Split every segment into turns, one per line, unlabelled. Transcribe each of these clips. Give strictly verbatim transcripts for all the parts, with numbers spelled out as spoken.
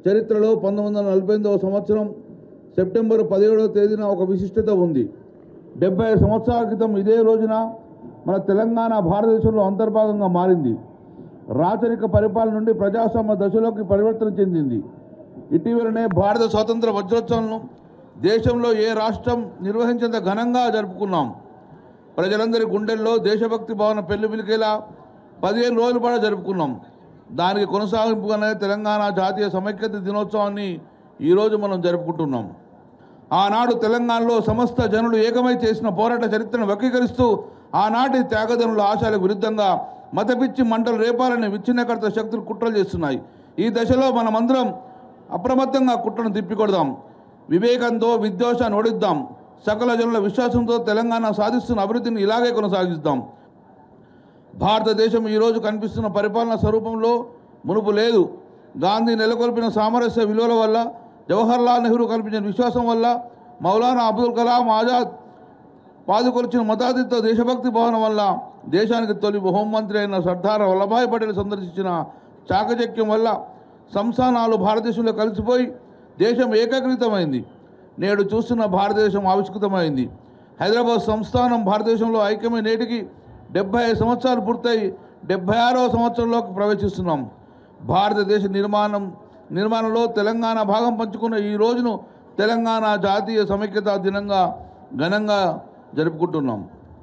చరిత్రలో పంతొమ్మిది వందల నలభై ఎనిమిదవ సంవత్సరం సెప్టెంబర్ పదిహేడవ తేదీన ఒక విశిష్టత ఉంది. డెబ్బై సంవత్సరాల క్రితం ఇదే రోజున మన తెలంగాణ భారతదేశంలో అంతర్భాగంగా మారింది. రాచరిక పరిపాలన నుండి ప్రజాస్వామ్య దశలోకి పరివర్తన చెందింది. ఇటీవలనే భారత స్వాతంత్ర వజ్రోత్సవాలను దేశంలో ఏ రాష్ట్రం నిర్వహించేంత ఘనంగా జరుపుకున్నాం. ప్రజలందరి గుండెల్లో దేశభక్తి భావన పెళ్లి పిలికేలా పదిహేను రోజుల పాటు జరుపుకున్నాం. దానికి కొనసాగింపుగానే తెలంగాణ జాతీయ సమైక్యత దినోత్సవాన్ని ఈరోజు మనం జరుపుకుంటున్నాం. ఆనాడు తెలంగాణలో సమస్త జనులు ఏకమై చేసిన పోరాట చరిత్రను వక్రీకరిస్తూ ఆనాటి త్యాగదనుల ఆశయాలకు విరుద్ధంగా మతపిచ్చి మంటలు రేపాలని విచ్ఛిన్నకర్త శక్తులు కుట్రలు చేస్తున్నాయి. ఈ దశలో మనమందరం అప్రమత్తంగా కుట్రను తిప్పికొడదాం. వివేకంతో విద్వేషాన్ని ఓడిద్దాం. సకల జనుల విశ్వాసంతో తెలంగాణ సాధిస్తున్న అభివృద్ధిని ఇలాగే కొనసాగిద్దాం. భారతదేశం ఈరోజు కనిపిస్తున్న పరిపాలనా స్వరూపంలో మునుపు లేదు. గాంధీ నెలకొల్పిన సామరస్య విలువల వల్ల, జవహర్లాల్ నెహ్రూ కల్పించిన విశ్వాసం వల్ల, మౌలానా అబ్దుల్ కలాం ఆజాద్ పాదుకొలిచిన మతాతీత దేశభక్తి భావన వల్ల, దేశానికి తొలి హోంమంత్రి అయిన సర్దార్ వల్లభాయ్ పటేల్ సందర్శించిన చాకచక్యం వల్ల సంస్థానాలు భారతదేశంలో కలిసిపోయి దేశం ఏకీకృతమైంది. నేడు చూస్తున్న భారతదేశం ఆవిష్కృతమైంది. హైదరాబాద్ సంస్థానం భారతదేశంలో ఐక్యమై నేటికి డెబ్బై ఐదు సంవత్సరాలు పూర్తయి డెబ్బై ఆరవ సంవత్సరంలోకి ప్రవేశిస్తున్నాం. భారతదేశ నిర్మాణం నిర్మాణంలో తెలంగాణ భాగం పంచుకున్న ఈ రోజును తెలంగాణ జాతీయ సమైక్యతా దినంగా ఘనంగా జరుపుకుంటున్నాం.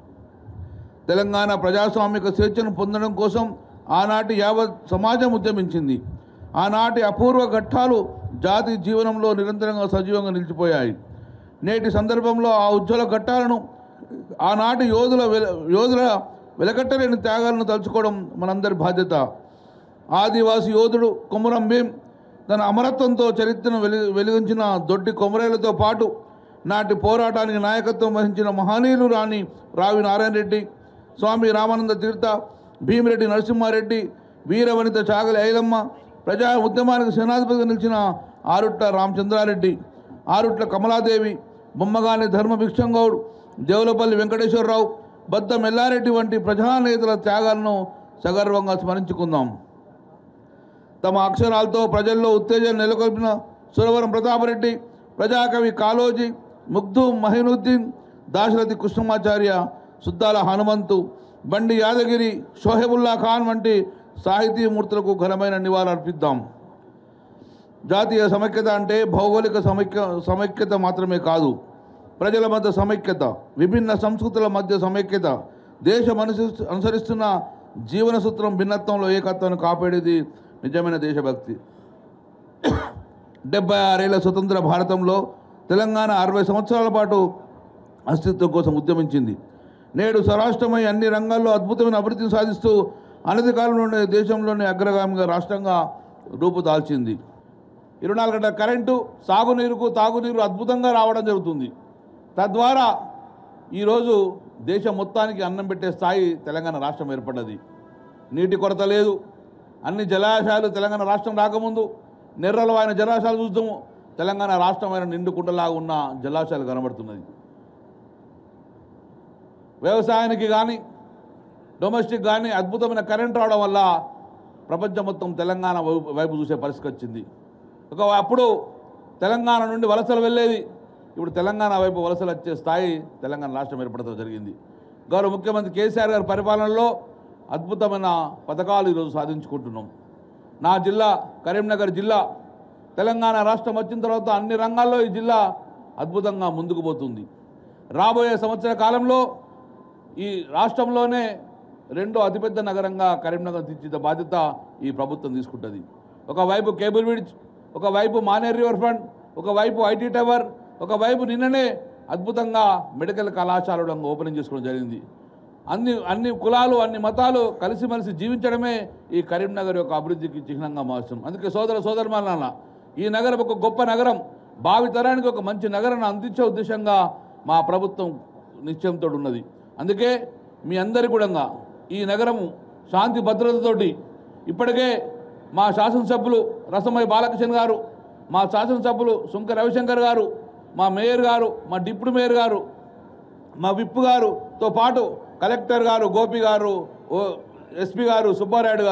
తెలంగాణ ప్రజాస్వామిక స్వేచ్ఛను పొందడం కోసం ఆనాటి యావత్ సమాజం ఉద్యమించింది. ఆనాటి అపూర్వ ఘట్టాలు జాతి జీవనంలో నిరంతరంగా సజీవంగా నిలిచిపోయాయి. నేటి సందర్భంలో ఆ ఉజ్వల ఘట్టాలను, ఆనాటి యోధుల యోధుల వెలకట్టలేని త్యాగాలను తలుచుకోవడం మనందరి బాధ్యత. ఆదివాసి యోధుడు కొమురం భీం తన అమరత్వంతో చరిత్రను వెలి వెలిగించిన దొడ్డి కొమరేలతో పాటు నాటి పోరాటానికి నాయకత్వం వహించిన మహనీయులు రాణి రావి నారాయణ రెడ్డి, స్వామి రామానంద తీర్థ, భీమిరెడ్డి నరసింహారెడ్డి, వీరవనిత చాగలి ఐలమ్మ, ప్రజా ఉద్యమానికి సేనాధిపతిగా నిలిచిన ఆరుట్ల రామచంద్రారెడ్డి, ఆరుట్ల కమలాదేవి, బొమ్మగాని ధర్మభిక్షంగౌడ్, దేవులపల్లి వెంకటేశ్వరరావు, బద్ద మెల్లారెడ్డి వంటి ప్రజానేతల త్యాగాలను సగర్వంగా స్మరించుకుందాం. తమ అక్షరాలతో ప్రజల్లో ఉత్తేజం నెలకొల్పిన సురవరం ప్రతాపరెడ్డి, ప్రజాకవి కాళోజీ, ముగ్ధు మహినుద్దీన్, దాశరథి కృష్ణమాచార్య, సుద్దాల హనుమంతు, బండి యాదగిరి, షోహెబుల్లా ఖాన్ వంటి సాహితీమూర్తులకు ఘనమైన నివాళులర్పిద్దాం. జాతీయ సమైక్యత అంటే భౌగోళిక సమైక్య సమైక్యత మాత్రమే కాదు, ప్రజల మధ్య సమైక్యత, విభిన్న సంస్కృతుల మధ్య సమైక్యత, దేశం అనుసరి అనుసరిస్తున్న జీవన సూత్రం భిన్నత్వంలో ఏకత్వాన్ని కాపాడేది నిజమైన దేశభక్తి. డెబ్బై ఆరేళ్ల స్వతంత్ర భారతంలో తెలంగాణ అరవై సంవత్సరాల పాటు అస్తిత్వం కోసం ఉద్యమించింది. నేడు స్వరాష్ట్రమై అన్ని రంగాల్లో అద్భుతమైన అభివృద్ధిని సాధిస్తూ అనతి కాలంలోనే దేశంలోనే అగ్రగామిగా రాష్ట్రంగా రూపుదాల్చింది. ఇరవై నాలుగు గంటల కరెంటు, సాగునీరుకు తాగునీరు అద్భుతంగా రావడం జరుగుతుంది. తద్వారా ఈరోజు దేశం మొత్తానికి అన్నం పెట్టే స్థాయి తెలంగాణ రాష్ట్రం ఏర్పడ్డది. నీటి కొరత లేదు. అన్ని జలాశయాలు తెలంగాణ రాష్ట్రం రాకముందు నిర్రలమైన జలాశయాలు చూద్దాము, తెలంగాణ రాష్ట్రమైన నిండుకుంటలాగా ఉన్న జలాశయాలు కనబడుతున్నది. వ్యవసాయానికి కానీ డొమెస్టిక్ కానీ అద్భుతమైన కరెంట్ రావడం వల్ల ప్రపంచం మొత్తం తెలంగాణ వైపు చూసే పరిస్థితి వచ్చింది. ఒక అప్పుడు తెలంగాణ నుండి వలసలు వెళ్ళేది, ఇప్పుడు తెలంగాణ వైపు వలసలు వచ్చే స్థాయి తెలంగాణ రాష్ట్రం ఏర్పడటం జరిగింది. గౌరవ ముఖ్యమంత్రి కేసీఆర్ గారి పరిపాలనలో అద్భుతమైన పథకాలు ఈరోజు సాధించుకుంటున్నాం. నా జిల్లా కరీంనగర్ జిల్లా తెలంగాణ రాష్ట్రం వచ్చిన తర్వాత అన్ని రంగాల్లో ఈ జిల్లా అద్భుతంగా ముందుకు పోతుంది. రాబోయే సంవత్సర కాలంలో ఈ రాష్ట్రంలోనే రెండో అతిపెద్ద నగరంగా కరీంనగర్ తీర్చిదిద్దే బాధ్యత ఈ ప్రభుత్వం తీసుకుంటుంది. ఒకవైపు కేబుల్ బ్రిడ్జ్, ఒకవైపు మానేర్ రివర్ ఫ్రంట్, ఒకవైపు ఐటీ టవర్, ఒకవైపు నిన్ననే అద్భుతంగా మెడికల్ కళాశాలను ఓపెనింగ్ చేసుకోవడం జరిగింది. అన్ని అన్ని కులాలు అన్ని మతాలు కలిసిమెలిసి జీవించడమే ఈ కరీంనగర్ యొక్క అభివృద్ధికి చిహ్నంగా మారుస్తాం. అందుకే సోదర సోదరుమానాన్న ఈ నగరం ఒక గొప్ప నగరం, భావితరానికి ఒక మంచి నగరాన్ని అందించే ఉద్దేశంగా మా ప్రభుత్వం నిశ్చయంతో ఉన్నది. అందుకే మీ అందరి కూడా ఈ నగరము శాంతి భద్రతతోటి ఇప్పటికే మా శాసనసభ్యులు రసమయ్య బాలకృష్ణ గారు, మా శాసనసభ్యులు సుంక రవిశంకర్ గారు, మా మేయర్ గారు, మా డిప్యూటీ మేయర్ గారు, మా విప్ గారుతో పాటు కలెక్టర్ గారు గోపి గారు, ఎస్పీ గారు సుబ్బారాయుడు గారు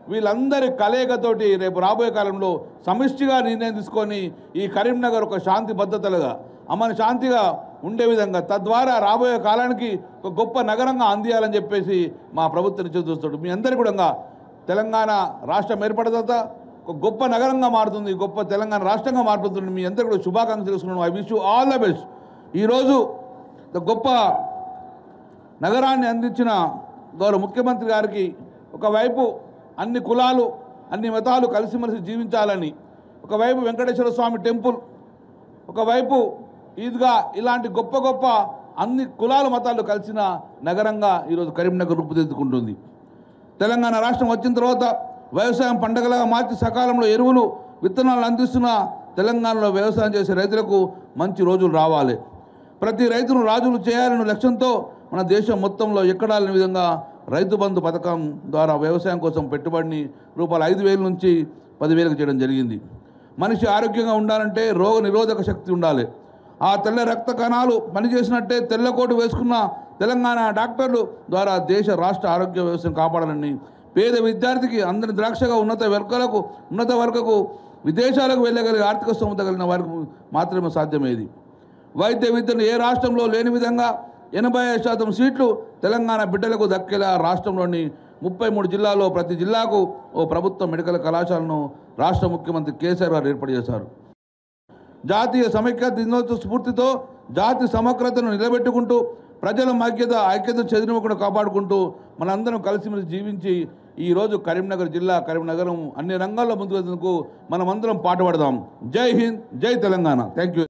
వీళ్ళందరి కలయికతోటి రేపు రాబోయే కాలంలో సమిష్టిగా నిర్ణయం తీసుకొని ఈ కరీంనగర్ ఒక శాంతి భద్రతలుగా అమన శాంతిగా ఉండే విధంగా తద్వారా రాబోయే కాలానికి ఒక గొప్ప నగరంగా అందియాలని చెప్పేసి మా ప్రభుత్వం నుంచి చూస్తాడు. మీ అందరికీ కూడా తెలంగాణ రాష్ట్రం ఏర్పడిన తర్వాత ఒక గొప్ప నగరంగా మారుతుంది, గొప్ప తెలంగాణ రాష్ట్రంగా మారుతుంది. మీ అందరికీ కూడా శుభాకాంక్షలు తెలుసుకున్నాను. I wish you all the best. ఈరోజు గొప్ప నగరాన్ని అందించిన గౌరవ ముఖ్యమంత్రి గారికి ఒకవైపు అన్ని కులాలు అన్ని మతాలు కలిసిమెలిసి జీవించాలని, ఒకవైపు వెంకటేశ్వర స్వామి టెంపుల్, ఒకవైపు ఈద్గా, ఇలాంటి గొప్ప గొప్ప అన్ని కులాల మతాలు కలిసిన నగరంగా ఈరోజు కరీంనగర్ రూపుదిద్దుకుంటుంది. తెలంగాణ రాష్ట్రం వచ్చిన తర్వాత వ్యవసాయం పండగలుగా మార్చి సకాలంలో ఎరువులు విత్తనాలు అందిస్తున్న తెలంగాణలో వ్యవసాయం చేసే రైతులకు మంచి రోజులు రావాలి. ప్రతి రైతును రాజులు చేయాలనే లక్ష్యంతో మన దేశం మొత్తంలో ఎక్కడా లేని విధంగా రైతు బంధు పథకం ద్వారా వ్యవసాయం కోసం పెట్టుబడిని రూపాయలు ఐదు వేల నుంచి పదివేలకు చేయడం జరిగింది. మనిషి ఆరోగ్యంగా ఉండాలంటే రోగ నిరోధక శక్తి ఉండాలి. ఆ తెల్ల రక్త కణాలు పనిచేసినట్టే తెల్లకోటు వేసుకున్న తెలంగాణ డాక్టర్లు ద్వారా దేశ రాష్ట్ర ఆరోగ్య వ్యవస్థను కాపాడాలని, పేద విద్యార్థికి అందరి ద్రాక్షగా ఉన్నత వర్గాలకు ఉన్నత వర్గకు విదేశాలకు వెళ్ళగలిగే ఆర్థిక స్తోమత కలిగిన వారికి మాత్రమే సాధ్యమేది. వైద్య విద్యను ఏ రాష్ట్రంలో లేని విధంగా ఎనభై ఐదు శాతం సీట్లు తెలంగాణ బిడ్డలకు దక్కేలా రాష్ట్రంలోని ముప్పై మూడు జిల్లాల్లో ప్రతి జిల్లాకు ఓ ప్రభుత్వ మెడికల్ కళాశాలను రాష్ట్ర ముఖ్యమంత్రి కేసీఆర్ గారు ఏర్పాటు చేశారు. జాతీయ సమైక్య దినోత్సవ స్ఫూర్తితో జాతి సమగ్రతను నిలబెట్టుకుంటూ ప్రజల ఐక్యత ఐక్యత చెదిరిమకుండా కాపాడుకుంటూ మనందరం కలిసిమెలిసి జీవించి ఈరోజు కరీంనగర్ జిల్లా కరీంనగరం అన్ని రంగాల్లో ముందుకు మనమందరం పాటుపడదాం. జై హింద్, జై తెలంగాణ. Thank you.